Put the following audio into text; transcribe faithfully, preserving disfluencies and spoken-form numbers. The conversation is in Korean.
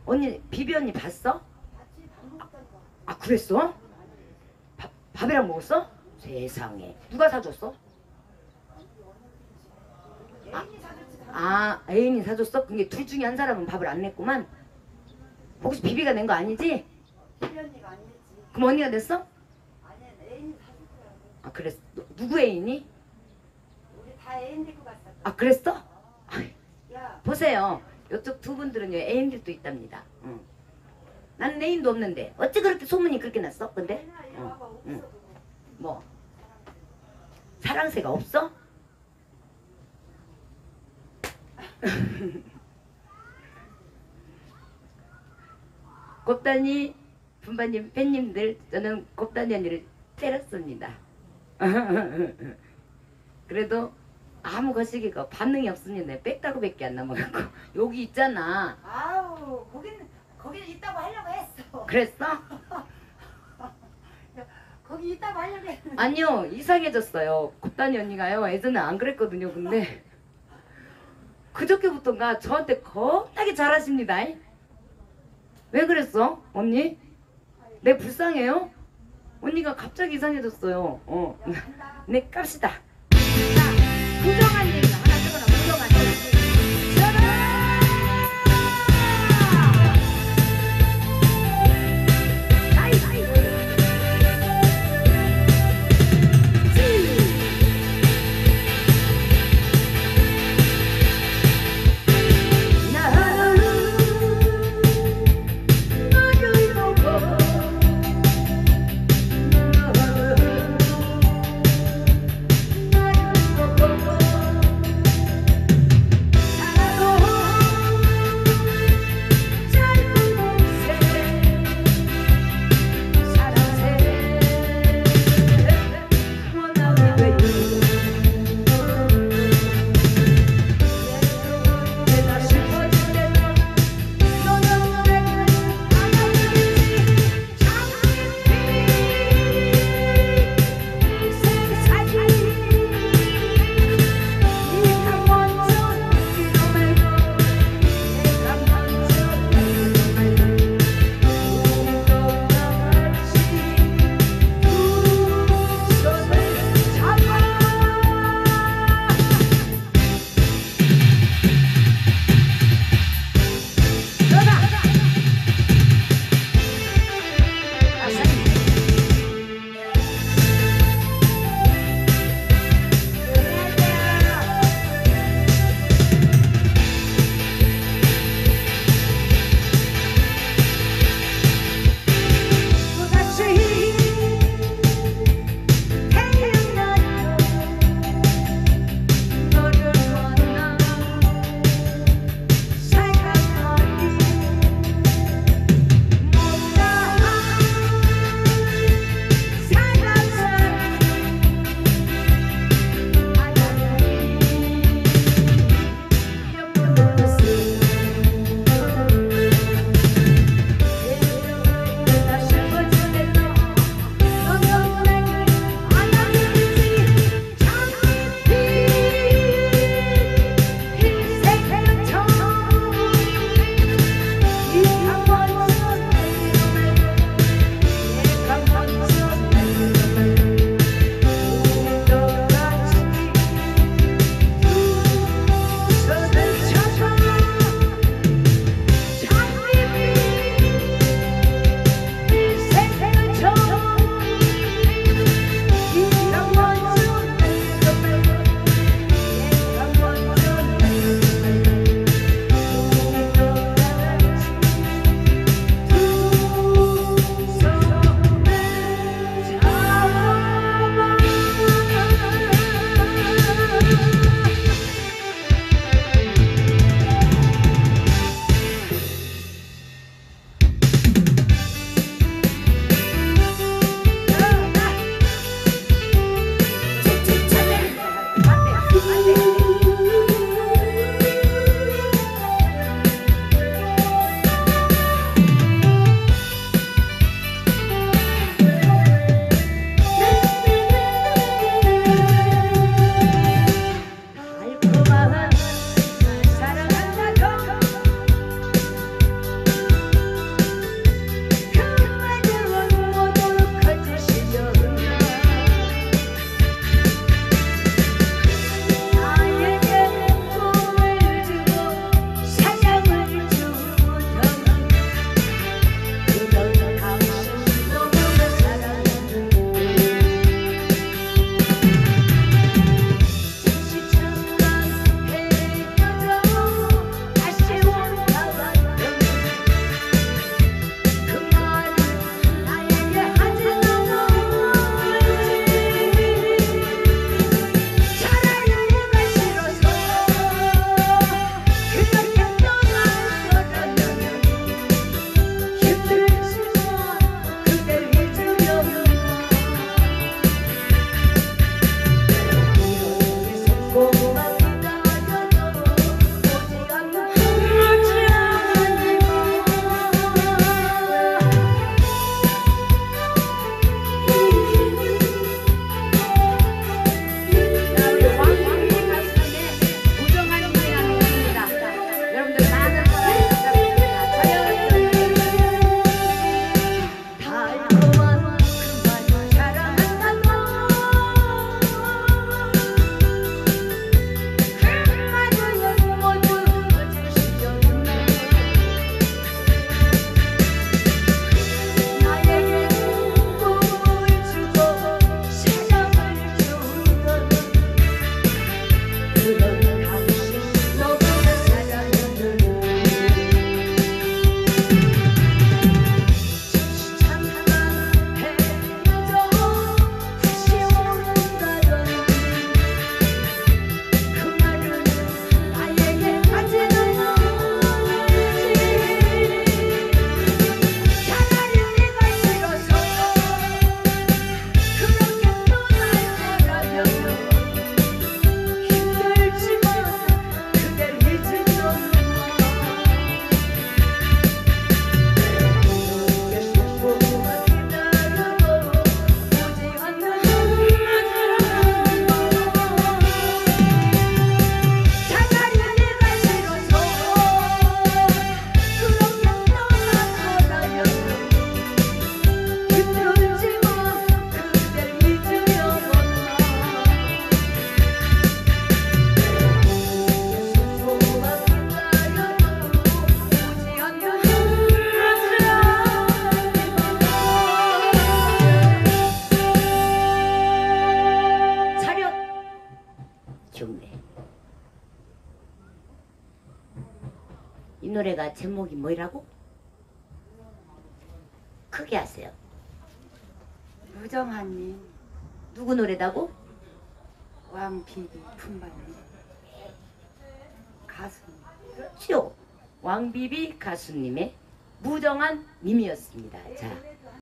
언니 비비 언니 봤어? 아 그랬어? 밥, 밥이랑 먹었어? 세상에 누가 사줬어? 아, 아 애인이 사줬어? 그게 둘 중에 한 사람은 밥을 안 냈구만. 혹시 비비가 낸 거 아니지? 비비 언니가 안 냈지. 그럼 언니가 냈어? 아니야, 애인이 사줄 거야. 아 그랬어. 누구 애인이? 우리 다 애인 데리고 갔어. 아 그랬어? 아이, 야, 보세요. 이쪽 두 분들은요 애인들도 있답니다. 응. 나는 애인도 없는데 어찌 그렇게 소문이 그렇게 났어? 근데? 애인아, 이리 응. 와봐. 없어. 응. 뭐? 사랑새가 없어? 곱단이 분바님 팬님들 저는 곱단이 언니를 때렸습니다. 그래도 아무 거시기가 반응이 없습니다. 빽다구밖에 안 남아갖고 여기 있잖아. 아우, 거기는 거기는 있다고 하려고 했어. 그랬어? 거기 있다고 하려고 했. 아니요 이상해졌어요. 곱단이 언니가요 예전에 안 그랬거든요. 근데 그저께부터인가 저한테 겁나게 잘하십니다. 왜 그랬어 언니? 내 불쌍해요? 언니가 갑자기 이상해졌어요. 어. 네 깝시다. 자, 부정한 얘기 하나 적어놔. 부정한 얘기. 노래가 제목이 뭐라고? 크게 하세요. 무정한님, 누구 노래다고? 왕비비 품바님, 가수님. 그렇죠. 왕비비 가수님의 무정한 님이었습니다. 자,